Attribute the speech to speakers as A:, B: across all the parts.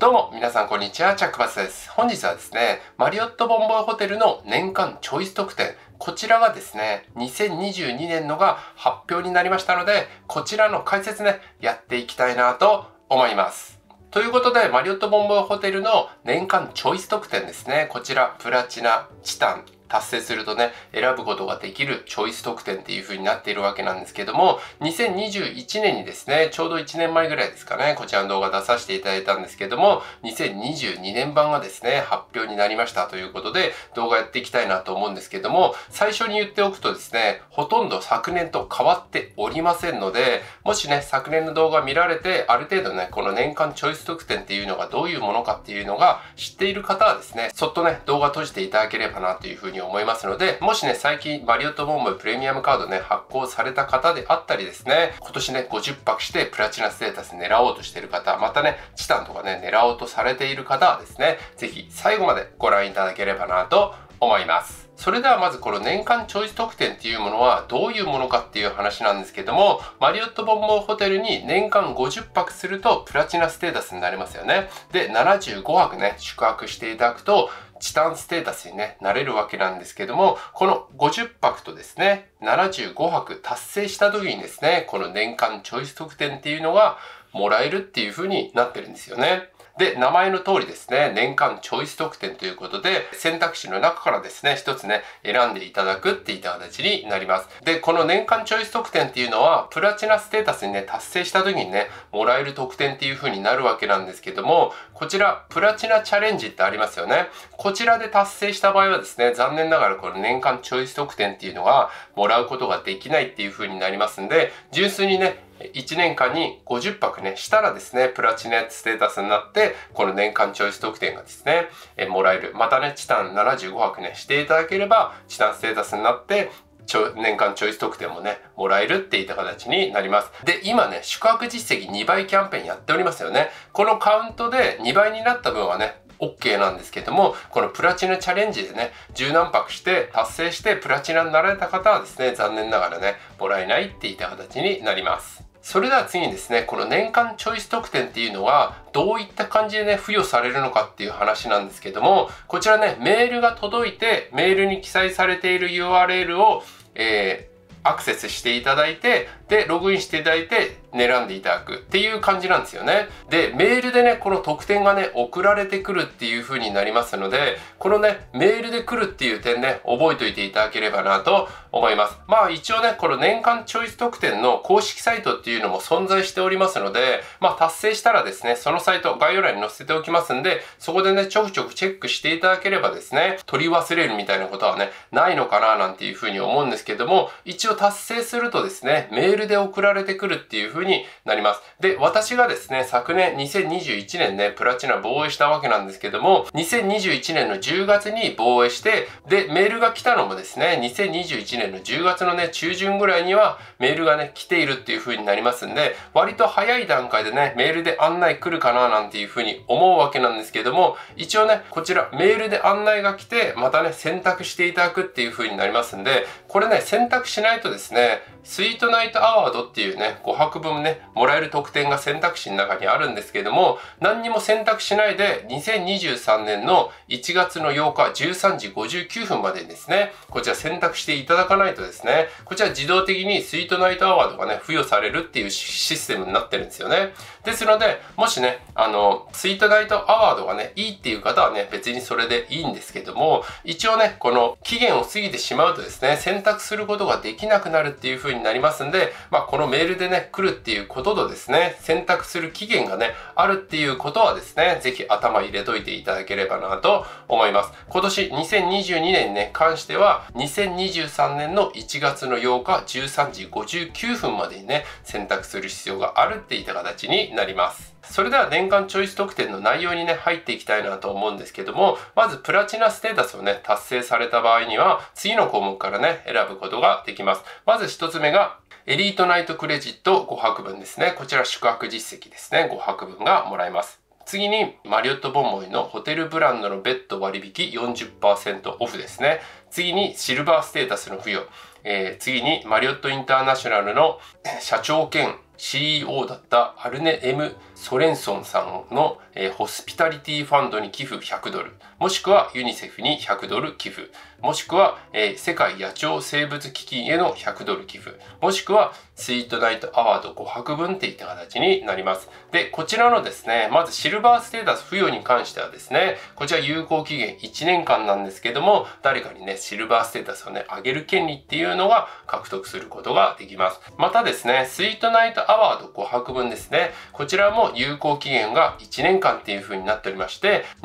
A: どうも皆さんこんにちは、チャックバスです。本日はですね、マリオットボンボイホテルの年間チョイス特典、こちらがですね、2022年のが発表になりましたので、こちらの解説ね、やっていきたいなと思います。ということで、マリオットボンボイホテルの年間チョイス特典ですね、こちらプラチナ、チタン、達成するとね、選ぶことができるチョイス特典っていう風になっているわけなんですけども、2021年にですね、ちょうど1年前ぐらいですかね、こちらの動画出させていただいたんですけども、2022年版がですね、発表になりましたということで、動画やっていきたいなと思うんですけども、最初に言っておくとですね、ほとんど昨年と変わっておりませんので、もしね、昨年の動画見られて、ある程度ね、この年間チョイス特典っていうのがどういうものかっていうのが知っている方はですね、そっとね、動画閉じていただければなという風に思いますので、もしね、最近マリオットボンボイプレミアムカードね、発行された方であったりですね、今年ね、50泊してプラチナステータス狙おうとしている方、またね、チタンとかね、狙おうとされている方はですね、ぜひ最後までご覧いただければなと思います。それではまずこの年間チョイス特典っていうものはどういうものかっていう話なんですけども、マリオットボンボイホテルに年間50泊するとプラチナステータスになりますよね。で、75泊ね、宿泊していただくと、チタンステータスにね、なれるわけなんですけども、この50泊とですね、75泊達成した時にですね、この年間チョイス特典っていうのがもらえるっていう風になってるんですよね。で、名前の通りですね、年間チョイス特典ということで、選択肢の中からですね、一つね、選んでいただくっていった形になります。で、この年間チョイス特典っていうのは、プラチナステータスにね、達成した時にね、もらえる特典っていう風になるわけなんですけども、こちら、プラチナチャレンジってありますよね。こちらで達成した場合はですね、残念ながらこの年間チョイス特典っていうのが、もらうことができないっていう風になりますんで、純粋にね、1年間に50泊ね、したらですね、プラチナステータスになって、この年間チョイス特典がですね、もらえる。またね、チタン75泊ね、していただければ、チタンステータスになって、年間チョイス特典もね、もらえるっていった形になります。で、今ね、宿泊実績2倍キャンペーンやっておりますよね。このカウントで2倍になった分はね、OK なんですけども、このプラチナチャレンジでね、10何泊して達成してプラチナになられた方はですね、残念ながらね、もらえないっていった形になります。それでは次にですね、この年間チョイス特典っていうのはどういった感じでね、付与されるのかっていう話なんですけども、こちらね、メールが届いて、メールに記載されている URL を、アクセスしていただいて、で、ログインしていただいて、選んでいただくっていう感じなんですよね。で、メールでね、この特典がね、送られてくるっていう風になりますので、このね、メールで来るっていう点ね、覚えておいていただければなと思います。まあ一応ね、この年間チョイス特典の公式サイトっていうのも存在しておりますので、まあ達成したらですね、そのサイト概要欄に載せておきますんで、そこでね、ちょくちょくチェックしていただければですね、取り忘れるみたいなことはね、ないのかななんていう風に思うんですけども、一応達成するとですね、メールで送られてくるっていう風になります。で、私がですね、昨年2021年ね、プラチナ防衛したわけなんですけども、2021年の10月に防衛して、で、メールが来たのもですね、2021年の10月のね、中旬ぐらいにはメールがね、来ているっていう風になりますんで、割と早い段階でね、メールで案内来るかななんていう風に思うわけなんですけども、一応ね、こちらメールで案内が来て、またね、選択していただくっていう風になりますんで、これね、選択しないとですね、スイートナイトアワードっていうね、5泊分ね、もらえる特典が選択肢の中にあるんですけども、何にも選択しないで、2023年の1月の8日13時59分までにですね、こちら選択していただかないとですね、こちら自動的にスイートナイトアワードがね、付与されるっていうシステムになってるんですよね。ですので、もしね、スイートナイトアワードがね、いいっていう方はね、別にそれでいいんですけども、一応ね、この期限を過ぎてしまうとですね、選択することができなくなるっていう風になりますんで、まあ、このメールでね、来るっていうこととですね、選択する期限がね、あるっていうことはですね、ぜひ頭入れといていただければなと思います。今年2022年にね、関しては、2023年の1月の8日13時59分までにね、選択する必要があるっていった形になります。それでは年間チョイス特典の内容にね、入っていきたいなと思うんですけども、まずプラチナステータスをね、達成された場合には、次の項目からね、選ぶことができます。まず一つ目が、エリートナイトクレジット5泊分ですね。こちら宿泊実績ですね。5泊分がもらえます。次に、マリオットボンボイのホテルブランドのベッド割引 40% オフですね。次に、シルバーステータスの付与。次に、マリオットインターナショナルの社長兼 CEO だったアルネ・M・ソレンソンさんの、ホスピタリティファンドに寄付100ドル、もしくはユニセフに100ドル寄付、もしくは、世界野鳥生物基金への100ドル寄付、もしくはスイートナイトアワード5泊分っていった形になります。で、こちらのですね、まずシルバーステータス付与に関してはですね、こちら有効期限1年間なんですけども、誰かにね、シルバーステータスをね、上げる権利っていうのが獲得することができます。またですね、スイートナイトアワード5泊分ですね、こちらも有効期限が1年間っていう風になっておりまして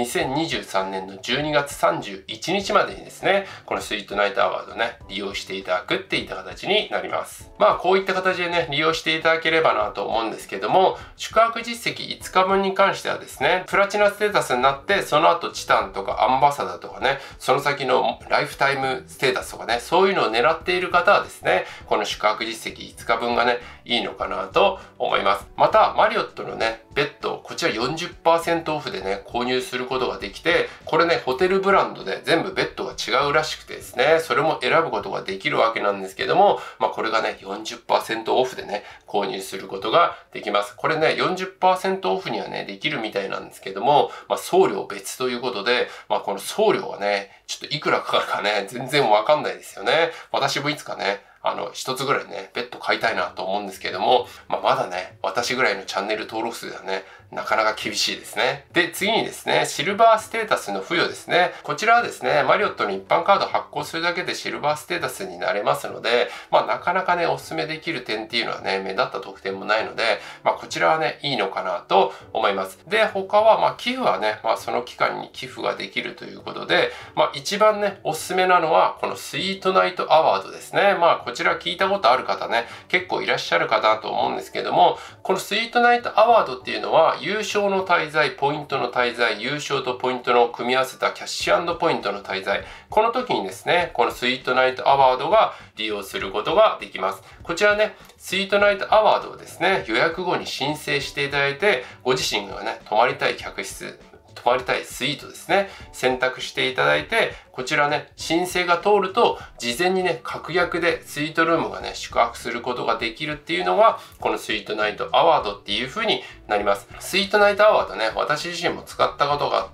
A: 、2023年の12月31日までにですね、このスイートナイトアワードね、利用していただくっていった形になります。まあ、こういった形でね、利用していただければなと思うんですけども、宿泊実績5日分に関してはですね、プラチナステータスになって、その後チタンとかアンバサダーとかね、その先のライフタイムステータスとかね、そういうのを狙っている方はですね、この宿泊実績5日分がね、いいのかなと思います。また、マリオットのね、ベッド、こちら 40% オフでね、購入することができて、これね、ホテルブランドで全部ベッドが違うらしくてですね、それも選ぶことができるわけなんですけども、まあこれがね、40% オフでね、購入することができます。これね、40% オフにはね、できるみたいなんですけども、まあ送料別ということで、まあこの送料がね、ちょっといくらかかるかね、全然わかんないですよね。私もいつかね、一つぐらいね、ベッド買いたいなと思うんですけども、まあ、まだね、私ぐらいのチャンネル登録数ではね、なかなか厳しいですね。で、次にですね、シルバーステータスの付与ですね。こちらはですね、マリオットの一般カード発行するだけでシルバーステータスになれますので、まあ、なかなかね、お勧めできる点っていうのはね、目立った特典もないので、まあ、こちらはね、いいのかなと思います。で、他は、まあ、寄付はね、まあ、その期間に寄付ができるということで、まあ、一番ね、おすすめなのは、このスイートナイトアワードですね。まあ、こちら聞いたことある方ね、結構いらっしゃるかなと思うんですけども、このスイートナイトアワードっていうのは、優勝の滞在、ポイントの滞在、優勝とポイントの組み合わせたキャッシュ&ポイントの滞在、この時にですね、このスイートナイトアワードが利用することができます。こちらね、スイートナイトアワードをですね、予約後に申請していただいて、ご自身がね、泊まりたい客室、泊まりたいスイートですね、選択していただいて、こちらね、申請が通ると、事前にね、確約でスイートルームがね、宿泊することができるっていうのが、このスイートナイトアワードっていう風になります。スイートナイトアワードね、私自身も使ったことがあって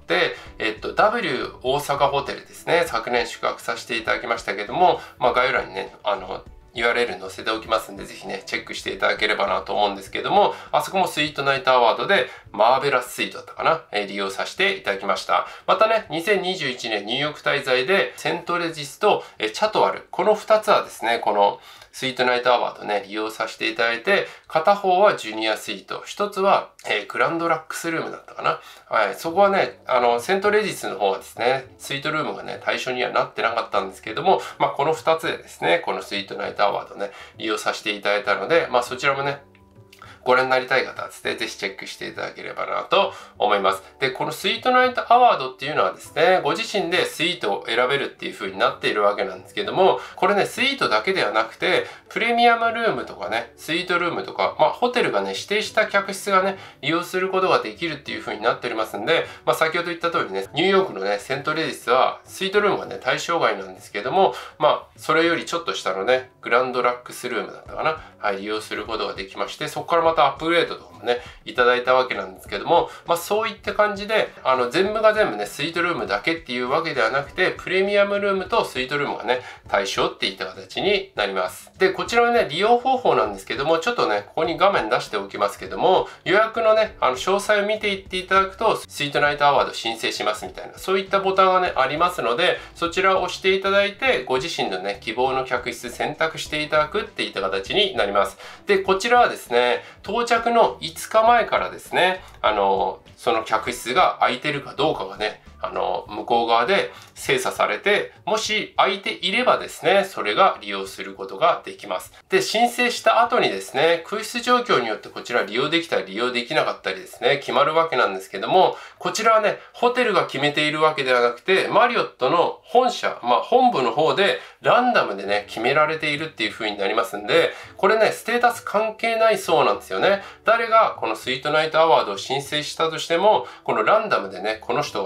A: 、W 大阪ホテルですね、昨年宿泊させていただきましたけども、まあ概要欄にね、URL 載せておきますんで、ぜひね、チェックしていただければなと思うんですけども、あそこもスイートナイトアワードで、マーベラススイートだったかな、利用させていただきました。またね、2021年ニューヨーク滞在で、セントレジスとチャトワル、この2つはですね、このスイートナイトアワードね、利用させていただいて、片方はジュニアスイート、一つは、グランドラックスルームだったかな。はい、そこはね、セントレジスの方はですね、スイートルームがね、対象にはなってなかったんですけれども、まあ、この2つでですね、このスイートナイトアワードね、利用させていただいたので、まあ、そちらもね、ご覧になりたい方はですね、ぜひチェックしていただければなと思います。で、このスイートナイトアワードっていうのはですね、ご自身でスイートを選べるっていう風になっているわけなんですけども、これね、スイートだけではなくて、プレミアムルームとかね、スイートルームとか、まあ、ホテルがね、指定した客室がね、利用することができるっていう風になっておりますんで、まあ、先ほど言った通りね、ニューヨークのね、セントレジスは、スイートルームがね、対象外なんですけども、まあ、それよりちょっと下のね、グランドラックスルームだったかな、はい、利用することができまして、そこからまたアップグレードとかもね、いただいたわけなんですけども、まあそういった感じで、全部が全部ね、スイートルームだけっていうわけではなくて、プレミアムルームとスイートルームがね、対象っていった形になります。で、こちらのね、利用方法なんですけども、ちょっとね、ここに画面出しておきますけども、予約のね、詳細を見ていっていただくと、スイートナイトアワード申請しますみたいな、そういったボタンがね、ありますので、そちらを押していただいて、ご自身のね、希望の客室選択していただくっていった形になります。で、こちらはですね、到着の5日前からですね、その客室が空いてるかどうかがね、向こう側で精査されて、もし空いていればですね、それが利用することができます。で、申請した後にですね、空室状況によってこちら利用できたり利用できなかったりですね、決まるわけなんですけども、こちらはね、ホテルが決めているわけではなくて、マリオットの本社、まあ本部の方でランダムでね、決められているっていう風になりますんで、これね、ステータス関係ないそうなんですよね。誰がこのスイートナイトアワードを申請したとしても、このランダムでね、この人が通る、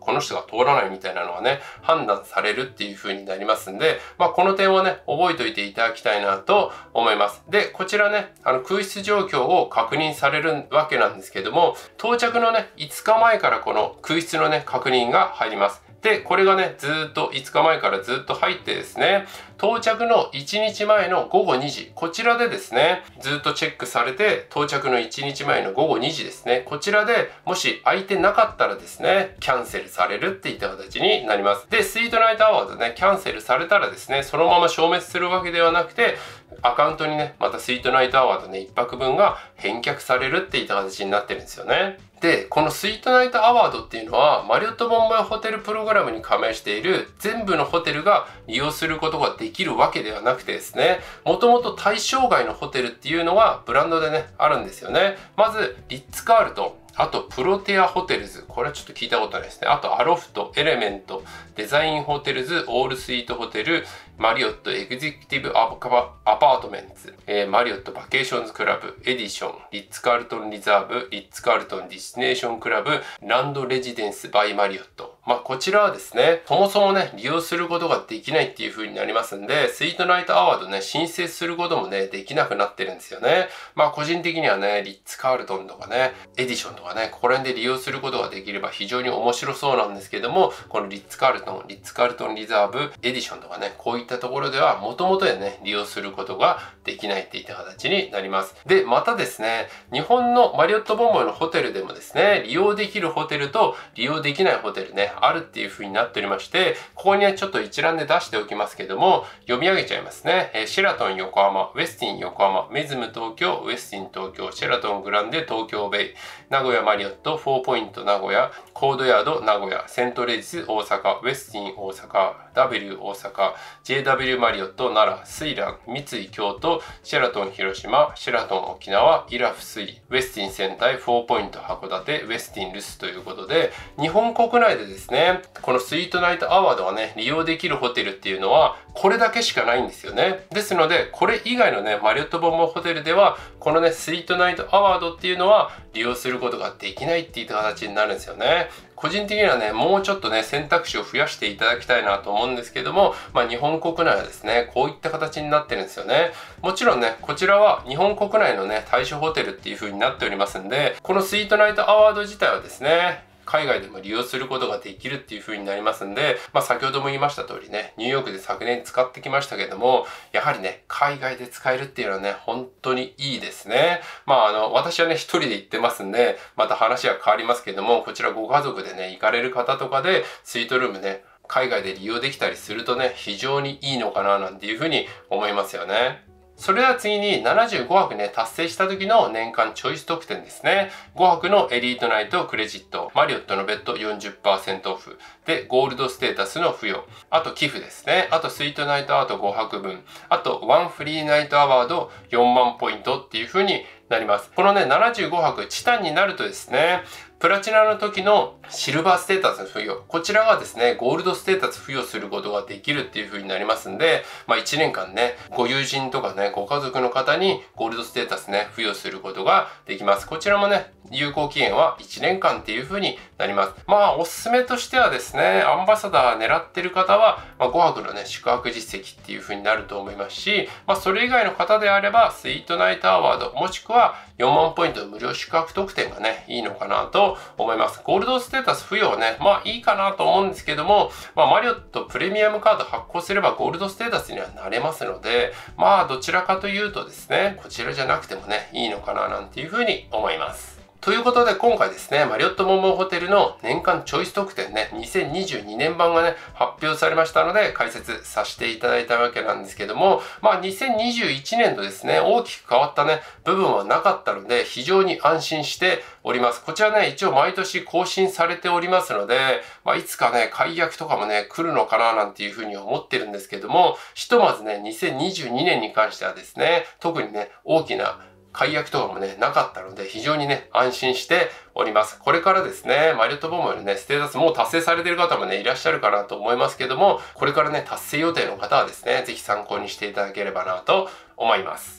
A: この人が通らないみたいなのはね、判断されるっていう風になりますんで、この点はね、覚えておいていただきたいなと思います。で、こちらね、空室状況を確認されるわけなんですけども、到着のね、5日前からこの空室のね、確認が入ります。で、これがね、ずっと5日前からずっと入ってですね、到着の1日前の午後2時、こちらでですね、ずっとチェックされて、到着の1日前の午後2時ですね、こちらでもし空いてなかったらですね、キャンセルされるっていった形になります。で、スイートナイトアワードね、キャンセルされたらですね、そのまま消滅するわけではなくて、アカウントにね、またスイートナイトアワードね、1泊分が返却されるっていった形になってるんですよね。で、このスイートナイトアワードっていうのは、マリオットボンボイホテルプログラムに加盟している全部のホテルが利用することができるわけではなくてですね、もともと対象外のホテルっていうのはブランドでね、あるんですよね。まず、リッツ・カールトン。あと、プロテアホテルズ。これはちょっと聞いたことないですね。あと、アロフト、エレメント、デザインホテルズ、オールスイートホテル、マリオットエグゼクティブアパートメンツ、マリオットバケーションズクラブ、エディション、リッツカールトンリザーブ、リッツカールトンディスティネーションクラブ、ランドレジデンスバイマリオット。こちらはですね、そもそもね、利用することができないっていう風になりますんで、スイートナイトアワードね、申請することもね、できなくなってるんですよね。個人的にはね、リッツカールトンとかね、エディションとかね、ここら辺で利用することができれば非常に面白そうなんですけども、このリッツカールトン、リッツカールトンリザーブ、エディションとかね、こういったところでは元々でね、利用することができないっていった形になります。で、またですね、日本のマリオットボンボイのホテルでもですね、利用できるホテルと利用できないホテルね、あるっていう風になっておりまして、ここにね、ちょっと一覧で出しておきますけども、読み上げちゃいますね。シェラトン横浜、ウェスティン横浜、メズム東京、ウェスティン東京、シェラトングランデ東京ベイ、名古屋マリオット、4ポイント名古屋、コードヤード名古屋、セントレジス大阪、ウェスティン大阪、W 大阪、JW マリオット奈良、スイラン、三井京都、シェラトン広島、シェラトン沖縄、イラフスイ、ウェスティン仙台、4ポイント函館、ウェスティンルスということで、日本国内でですね、このスイートナイトアワードがね、利用できるホテルっていうのは、これだけしかないんですよね。ですので、これ以外のね、マリオットボンボイホテルでは、このね、スイートナイトアワードっていうのは利用することができないっていった形になるんですよね。個人的にはね、もうちょっとね、選択肢を増やしていただきたいなと思うんですけども、日本国内はですね、こういった形になってるんですよね。もちろんね、こちらは日本国内のね、対象ホテルっていう風になっておりますんで、このスイートナイトアワード自体はですね、海外でも利用することができるっていう風になりますんで、先ほども言いました通りね、ニューヨークで昨年使ってきましたけども、やはりね、海外で使えるっていうのはね、本当にいいですね。私はね、一人で行ってますんで、また話は変わりますけども、こちらご家族でね、行かれる方とかで、スイートルームね、海外で利用できたりするとね、非常にいいのかななんていう風に思いますよね。それでは次に75泊ね、達成した時の年間チョイス特典ですね。5泊のエリートナイトクレジット、マリオットのベッド 40% オフ、で、ゴールドステータスの付与、あと寄付ですね。あとスイートナイトアワード5泊分、あとワンフリーナイトアワード4万ポイントっていう風になります。このね、75泊チタンになるとですね、プラチナの時のシルバーステータスの付与。こちらがですね、ゴールドステータス付与することができるっていう風になりますんで、1年間ね、ご友人とかね、ご家族の方にゴールドステータスね、付与することができます。こちらもね、有効期限は1年間っていう風になります。おすすめとしてはですね、アンバサダー狙ってる方は、5泊のね、宿泊実績っていう風になると思いますし、それ以外の方であれば、スイートナイトアワード、もしくは4万ポイントの無料宿泊特典がね、いいのかなと思います。ゴールドステータス付与はね、いいかなと思うんですけども、マリオットプレミアムカード発行すればゴールドステータスにはなれますので、どちらかというとですね、こちらじゃなくてもね、いいのかななんていうふうに思います。ということで今回ですね、マリオットボンボイホテルの年間チョイス特典ね、2022年版がね、発表されましたので解説させていただいたわけなんですけども、2021年度ですね、大きく変わったね、部分はなかったので、非常に安心しております。こちらね、一応毎年更新されておりますので、いつかね、解約とかもね、来るのかななんていうふうに思ってるんですけども、ひとまずね、2022年に関してはですね、特にね、大きな解約とかもね、なかったので、非常にね、安心しております。これからですね、マリオットボンボイのね、ステータスもう達成されている方もね、いらっしゃるかなと思いますけども、これからね、達成予定の方はですね、ぜひ参考にしていただければなと思います。と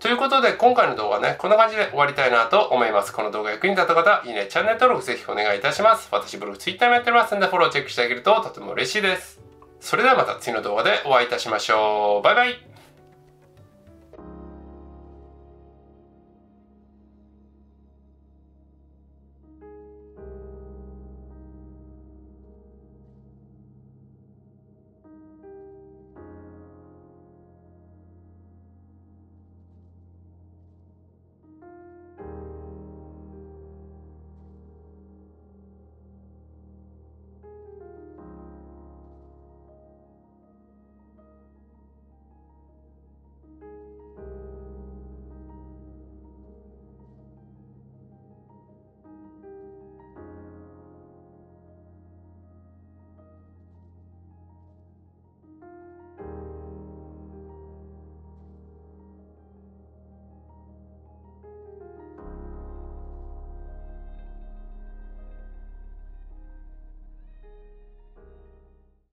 A: ということで今回の動画はね、こんな感じで終わりたいなと思います。この動画役に立った方、いいね、チャンネル登録ぜひお願いいたします。私ブログ、Twitter もやってますんでフォローチェックしてあげるととても嬉しいです。それではまた次の動画でお会いいたしましょう。バイバイ。